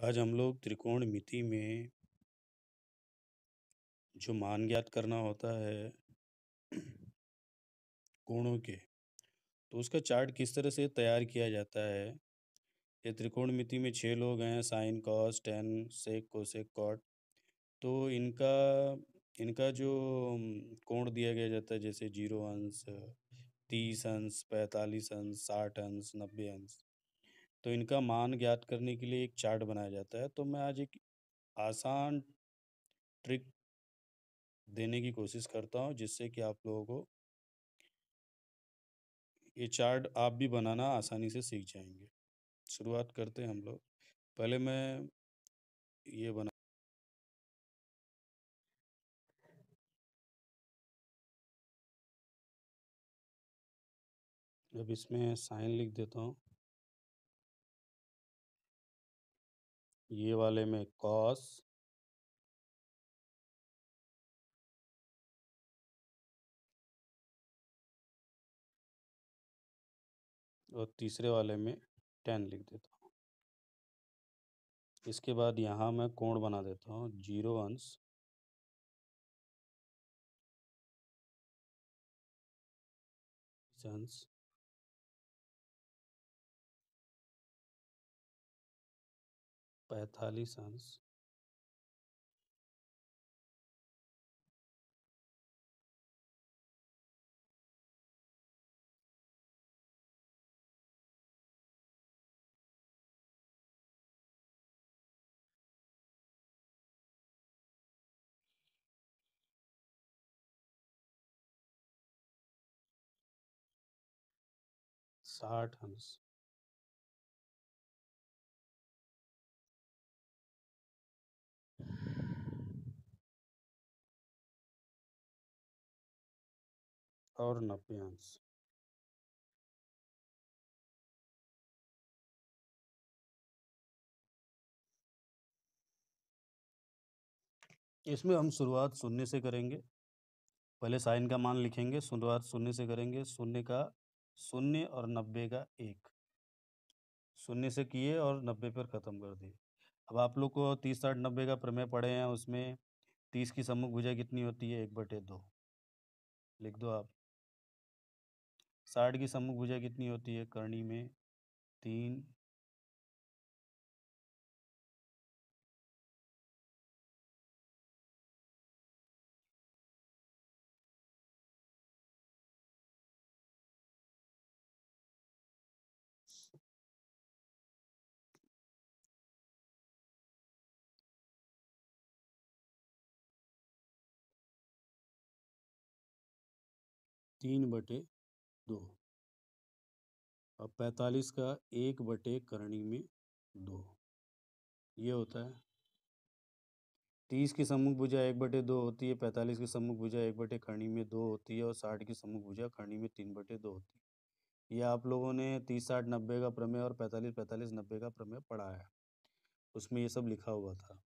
आज हम लोग त्रिकोणमिति में जो मान ज्ञात करना होता है कोणों के, तो उसका चार्ट किस तरह से तैयार किया जाता है। ये त्रिकोणमिति में 6 लोग हैं, sine, cos, tan, sec, cosec, cot. तो इनका इनका जो कोण दिया गया जाता है, जैसे 0 अंश, 30 अंश, 45 अंश, 60 अंश, 90 अंश। तो इनका मान ज्ञात करने के लिए एक चार्ट बनाया जाता है। तो मैं आज एक आसान ट्रिक देने की कोशिश करता हूँ, जिससे कि आप लोगों को ये चार्ट आप भी बनाना आसानी से सीख जाएंगे। शुरुआत करते हैं हम लोग। पहले मैं ये बना अब इसमें साइन लिख देता हूँ, ये वाले में कॉस, और तीसरे वाले में टेन लिख देता हूँ। इसके बाद यहाँ मैं कोण बना देता हूँ, 0 अंश, 30 अंश, 45 अंश, 60 अंश, और 90 अंश। इसमें हम शुरुआत शून्य से करेंगे। पहले साइन का मान लिखेंगे, शुरुआत शून्य से करेंगे। शून्य का शून्य और 90 का 1, शून्य से किए और 90 पर ख़त्म कर दिए। अब आप लोग को 30, 60, 90 का प्रमेय पढ़े हैं, उसमें 30 की सम्मुख भुजा कितनी होती है? 1/2 लिख दो आप। 60 की सम्मुख भुजा कितनी होती है? करनी में 3। 3/2। अब 45 का 1/करनी में 2, ये होता है। 30 की सम्मुख भुजा 1/2 होती है, 45 की सम्मुख भुजा 1/करनी में 2 होती है, और 60 की सम्मुख भुजा करनी में 3/2 होती है। ये आप लोगों ने 30, 60, 90 का प्रमेय और 45, 45, 90 का प्रमेय पढ़ा है, उसमें ये सब लिखा हुआ था।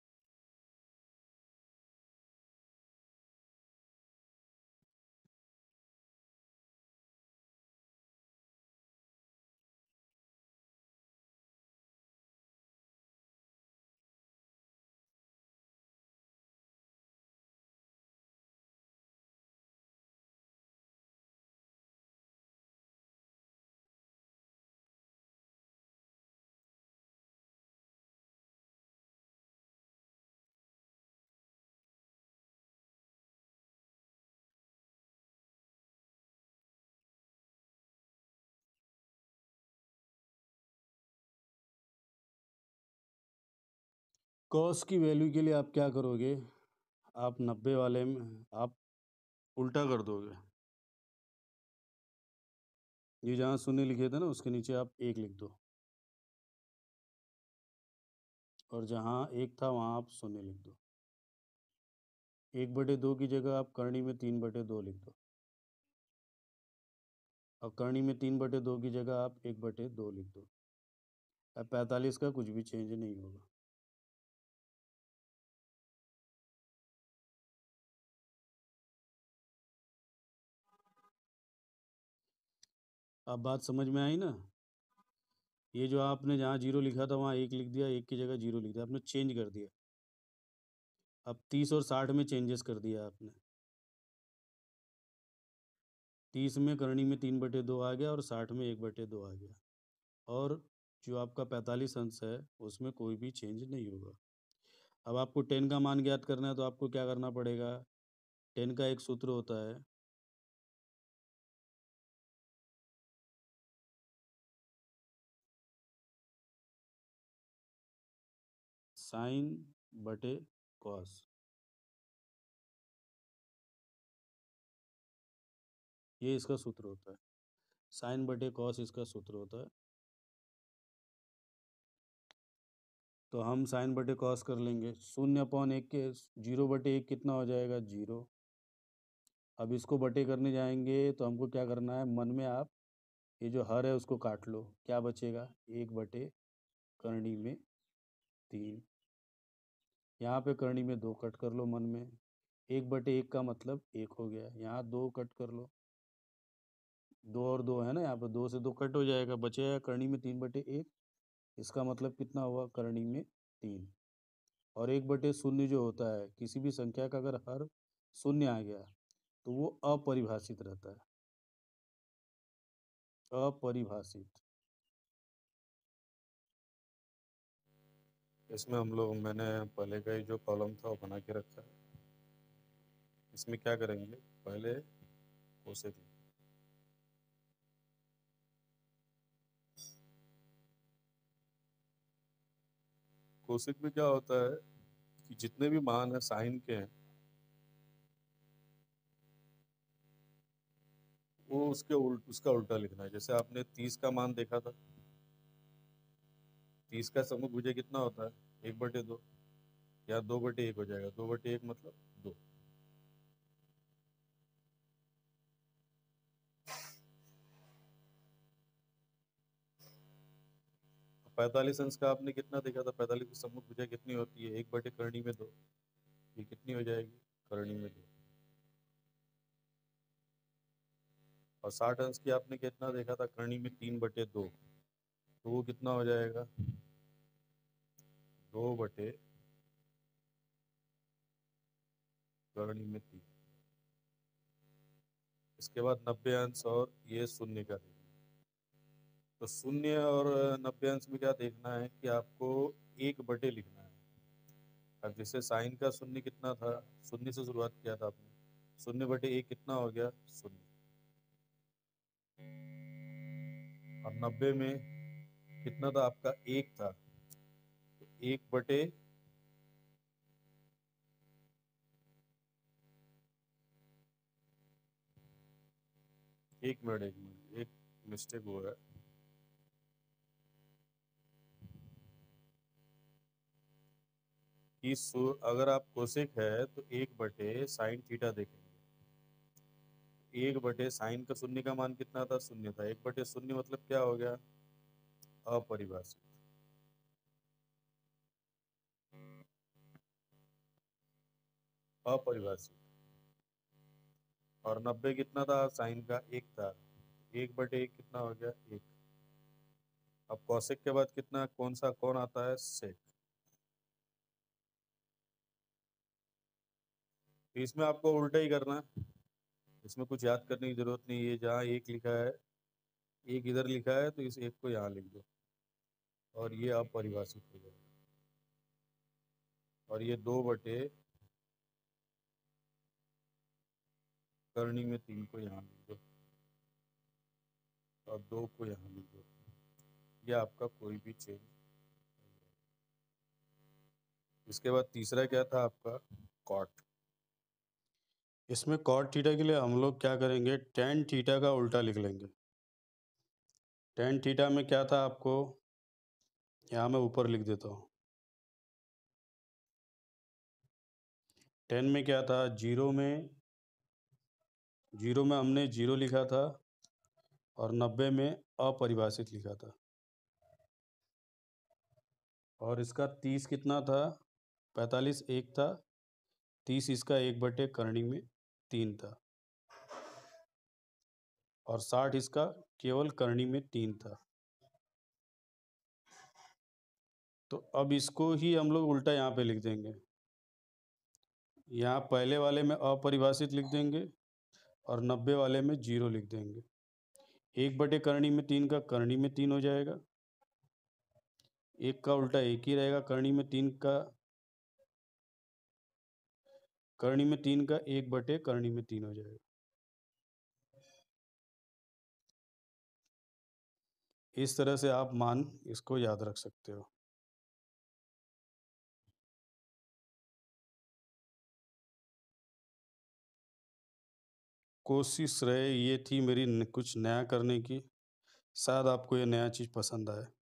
कॉस की वैल्यू के लिए आप क्या करोगे? आप 90 वाले में आप उल्टा कर दोगे। ये जहाँ शून्य लिखे थे ना, उसके नीचे आप 1 लिख दो, और जहाँ 1 था वहाँ आप शून्य लिख दो। 1/2 की जगह आप करनी में 3/2 लिख दो, और करनी में 3/2 की जगह आप 1/2 लिख दो। अब 45 का कुछ भी चेंज नहीं होगा। अब बात समझ में आई ना? ये जो आपने जहाँ 0 लिखा था वहाँ 1 लिख दिया, 1 की जगह 0 लिख दिया, आपने चेंज कर दिया। अब 30 और 60 में चेंजेस कर दिया आपने। 30 में करनी में 3/2 आ गया और 60 में 1/2 आ गया। और जो आपका 45 अंश है, उसमें कोई भी चेंज नहीं होगा। अब आपको 10 का मान ज्ञात करना है तो आपको क्या करना पड़ेगा? 10 का एक सूत्र होता है, साइन बटे कॉस। ये इसका सूत्र होता है। साइन बटे कॉस इसका सूत्र होता है। तो हम साइन बटे कॉस कर लेंगे। 0/1 के 0/1 कितना हो जाएगा? 0। अब इसको बटे करने जाएंगे तो हमको क्या करना है? मन में आप ये जो हर है उसको काट लो। क्या बचेगा? 1/3। यहाँ पे करनी में 2 कट कर लो मन में। 1/1 का मतलब 1 हो गया। यहाँ 2 कट कर लो। 2 और 2 है ना, यहाँ पे 2 से 2 कट हो जाएगा, बचेगा करनी में 3/1। इसका मतलब कितना हुआ? करनी में 3। और 1/0 जो होता है, किसी भी संख्या का अगर हर शून्य आ गया तो वो अपरिभाषित रहता है। अपरिभाषित। इसमें मैंने पहले का ही जो कॉलम था वो बना के रखा है। इसमें क्या करेंगे? पहले कोसेक। कोसेक में क्या होता है कि जितने भी मान है साइन के हैं, वो उसका उल्टा लिखना है। जैसे आपने 30 का मान देखा था, 30 का समभुज कितना होता है? 1/2। या 2/1 हो जाएगा। 2/1 मतलब 2। 45 अंश का आपने कितना देखा था? 45 की सम्मुख भुजा कितनी होती है? 1/2। ये कितनी हो जाएगी? करनी में 2। और 60 अंश की आपने कितना देखा था? करनी में 3/2। तो वो कितना हो जाएगा? 2/करनी में 3। इसके बाद 90 अंश और ये शून्य का देखना। तो शून्य और 90 अंश में क्या देखना है कि आपको 1/, लिखना है। अब जैसे साइन का शून्य कितना था? शून्य से शुरुआत किया था आपने। 0/1 कितना हो गया? 0। और 90 में कितना था आपका? 1 था। तो 1/, एक मिनट, एक मिस्टेक हुआ है। कि अगर आप कोसेक है तो 1/sin थीटा देखेंगे। 1/साइन का शून्य का मान कितना था? 0 था। 1/0 मतलब क्या हो गया? अपरिभाषित। अपरिभाषित। और 90 कितना था? साइन का 1 था। 1/1 कितना हो गया? 1। अब कौशिक के बाद कितना, कौन आता है? सेक। तो इसमें आपको उल्टा ही करना है। इसमें कुछ याद करने की जरूरत नहीं है। जहाँ 1 लिखा है, 1 इधर लिखा है, तो इस 1 को यहाँ लिख दो और ये अपरिभाषित हो जाएगा। और ये 2/करनी में 3 को यहाँ लिख दो और 2 को यहाँ लिख दो। ये आपका कोई भी चेंज। इसके बाद तीसरा क्या था आपका? कॉट। इसमें कॉट थीटा के लिए हम लोग क्या करेंगे? टेन थीटा का उल्टा लिख लेंगे। टेन थीटा में क्या था आपको? यहाँ मैं ऊपर लिख देता हूँ। 10 में क्या था? जीरो में हमने 0 लिखा था और 90 में अपरिभाषित लिखा था। और इसका 30 कितना था? 45 1 था। 30 इसका 1/करनी में 3 था। और 60 इसका केवल करनी में 3 था। तो अब इसको ही हम लोग उल्टा यहाँ पे लिख देंगे। यहाँ पहले वाले में अपरिभाषित लिख देंगे और 90 वाले में 0 लिख देंगे। 1/करनी में 3 का करनी में 3 हो जाएगा। 1 का उल्टा 1 ही रहेगा, करनी में 3 का करनी में 3 का 1/करनी में 3 हो जाएगा। इस तरह से आप मान इसको याद रख सकते हो। कोशिश रहे ये थी मेरी कुछ नया करने की। शायद आपको ये नया चीज़ पसंद आए।